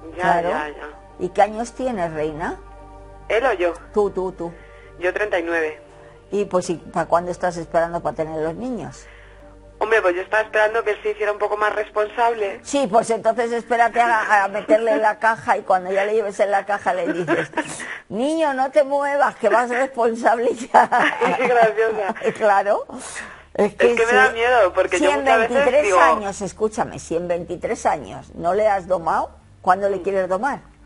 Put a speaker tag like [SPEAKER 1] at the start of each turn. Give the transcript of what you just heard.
[SPEAKER 1] Ya,
[SPEAKER 2] Claro.
[SPEAKER 1] ya, ya.
[SPEAKER 2] ¿Y qué años tienes, reina?
[SPEAKER 1] ¿Él o yo?
[SPEAKER 2] Tú.
[SPEAKER 1] Yo 39.
[SPEAKER 2] Y pues, ¿y para cuándo estás esperando para tener los niños?
[SPEAKER 1] Hombre, pues yo estaba esperando que él se hiciera un poco más responsable.
[SPEAKER 2] Sí, pues entonces espérate a meterle en la caja y cuando ya le lleves en la caja le dices, niño, no te muevas, que vas responsable ya.
[SPEAKER 1] Qué graciosa.
[SPEAKER 2] Claro.
[SPEAKER 1] Es que me da miedo, porque
[SPEAKER 2] si
[SPEAKER 1] yo
[SPEAKER 2] en
[SPEAKER 1] muchas veces
[SPEAKER 2] 23
[SPEAKER 1] digo...
[SPEAKER 2] años, escúchame, si en 23 años no le has domado, ¿cuándo le quieres domar?